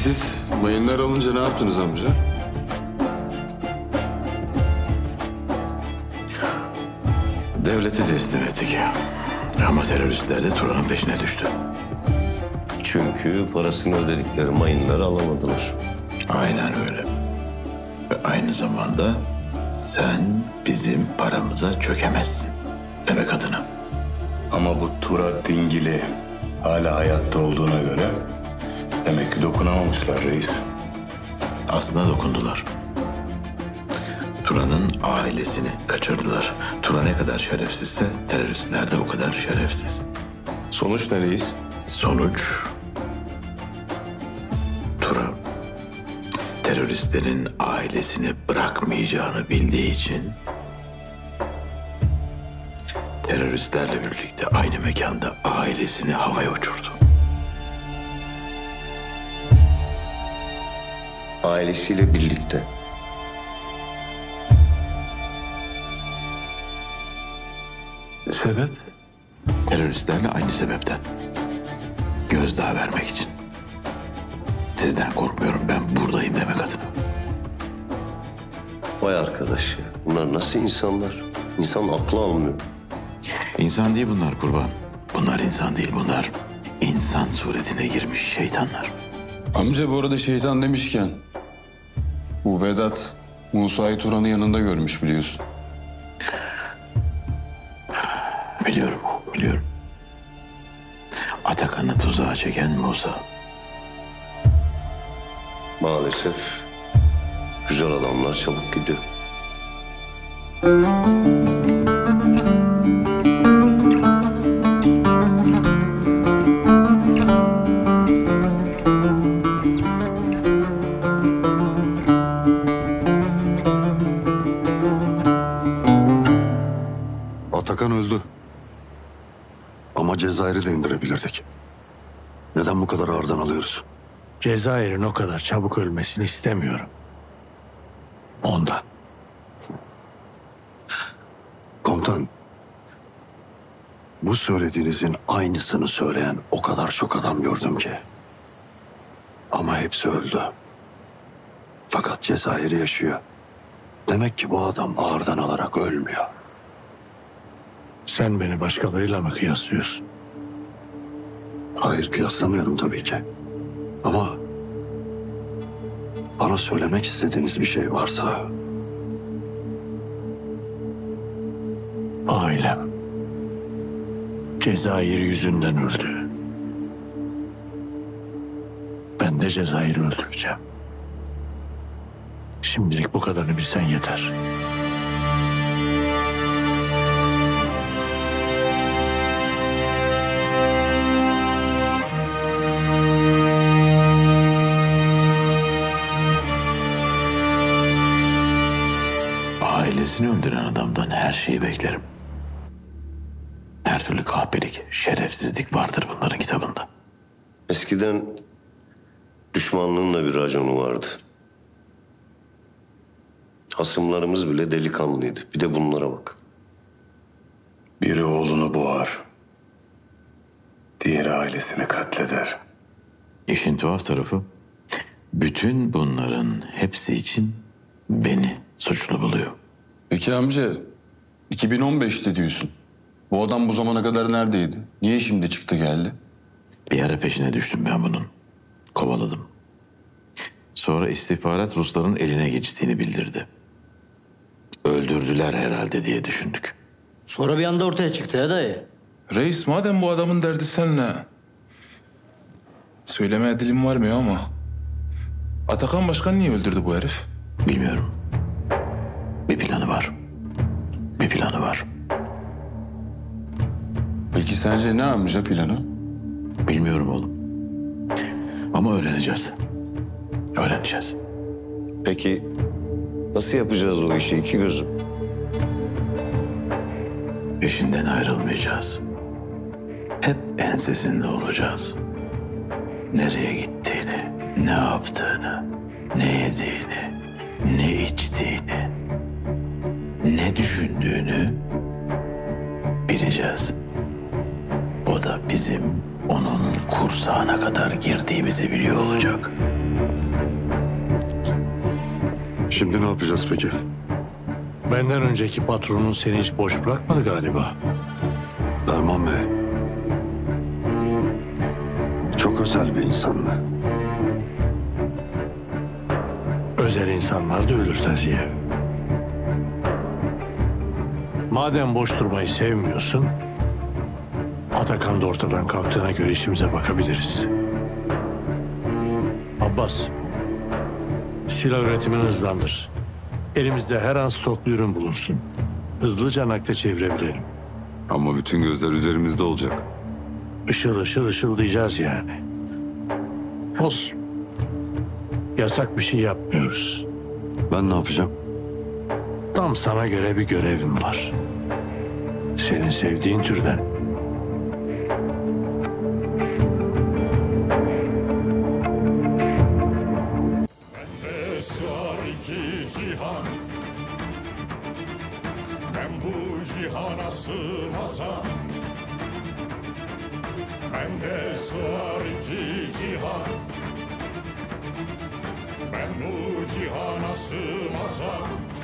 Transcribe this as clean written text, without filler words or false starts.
Siz mayınlar alınca ne yaptınız amca? Devlete teslim ettik. Ama teröristler de Turan'ın peşine düştü. Çünkü parasını ödedikleri mayınları alamadılar. Aynen öyle. Ve aynı zamanda sen bizim paramıza çökemezsin demek adına. Ama bu Turat Dingili hala hayatta olduğuna göre demek ki dokunamamışlar reis. Aslında dokundular. Turan'ın ailesini kaçırdılar. Turan ne kadar şerefsizse teröristler de o kadar şerefsiz. Sonuç ne reis? Sonuç... Turan teröristlerin ailesini bırakmayacağını bildiği için teröristlerle birlikte aynı mekanda ailesini havaya uçurdu. Ailesiyle birlikte. Sebep? Teröristlerle aynı sebepten. Gözdağı vermek için. Sizden korkmuyorum, ben buradayım demek adına. Vay arkadaş ya. Bunlar nasıl insanlar? İnsan aklı almıyor. İnsan değil bunlar kurban. Bunlar insan değil, bunlar insan suretine girmiş şeytanlar. Amca bu arada şeytan demişken... Bu Vedat, Musa'yı Turan'ın yanında görmüş biliyorsun. Biliyorum, biliyorum. Atakan'ı tuzağa çeken Musa. Maalesef güzel adamlar çabuk gidiyor. Atakan öldü. Ama Cezayir'i de indirebilirdik. Neden bu kadar ağırdan alıyoruz? Cezayir'in o kadar çabuk ölmesini istemiyorum. Ondan. Komutan, bu söylediğinizin aynısını söyleyen o kadar çok adam gördüm ki. Ama hepsi öldü. Fakat Cezayir yaşıyor. Demek ki bu adam ağırdan alarak ölmüyor. Sen beni başkalarıyla mı kıyaslıyorsun? Hayır, kıyaslamıyorum tabii ki. Ama bana söylemek istediğiniz bir şey varsa... Ailem Cezayir yüzünden öldü. Ben de Cezayir'i öldüreceğim. Şimdilik bu kadarını bilsen yeter. Ailesini öldüren adamdan her şeyi beklerim. Her türlü kahpelik, şerefsizlik vardır bunların kitabında. Eskiden düşmanlığın da bir raconu vardı. Hasımlarımız bile delikanlıydı. Bir de bunlara bak. Biri oğlunu boğar. Diğeri ailesini katleder. İşin tuhaf tarafı, bütün bunların hepsi için beni suçlu buluyor. Peki amca, 2015'te diyorsun. Bu adam bu zamana kadar neredeydi? Niye şimdi çıktı geldi? Bir ara peşine düştüm ben bunun. Kovaladım. Sonra istihbarat Rusların eline geçtiğini bildirdi. Öldürdüler herhalde diye düşündük. Sonra bir anda ortaya çıktı ya dayı. Reis madem bu adamın derdi seninle. Söylemeye dilim varmıyor ama. Atakan Başkan niye öldürdü bu herif? Bilmiyorum. Bir planı var. Bir planı var. Peki sence ne amca planı? Bilmiyorum oğlum. Ama öğreneceğiz. Öğreneceğiz. Peki nasıl yapacağız o işi iki gözüm? Peşinden ayrılmayacağız. Hep ensesinde olacağız. Nereye gittiğini, ne yaptığını, ne yediğini, ne içtiğini, ne düşündüğünü bileceğiz. O da bizim onun kursağına kadar girdiğimizi biliyor olacak. Şimdi ne yapacağız peki? Benden önceki patronun seni hiç boş bırakmadı galiba. Derman Bey. Çok özel bir insandı. Özel insanlar da ölür Taziye. Madem boş durmayı sevmiyorsun, Atakan da ortadan kalktığına göre işimize bakabiliriz. Abbas, silah üretimini hızlandır. Elimizde her an stoklu ürün bulunsun. Hızlıca nakde çevirebilelim. Ama bütün gözler üzerimizde olacak. Işıl ışıl ışıldayacağız yani. Olsun. Yasak bir şey yapmıyoruz. Ben ne yapacağım? Tam sana göre bir görevim var. Senin sevdiğin türden. Sığar iki cihan, ben bu cihana sığmazam. Bende sığar iki cihan, ben bu cihana sığmazam.